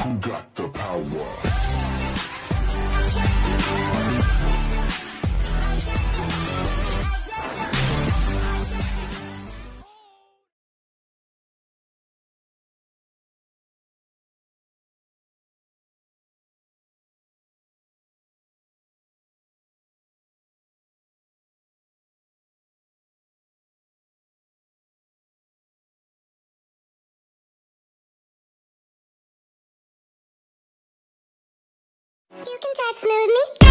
who got the power. You can touch smooth me.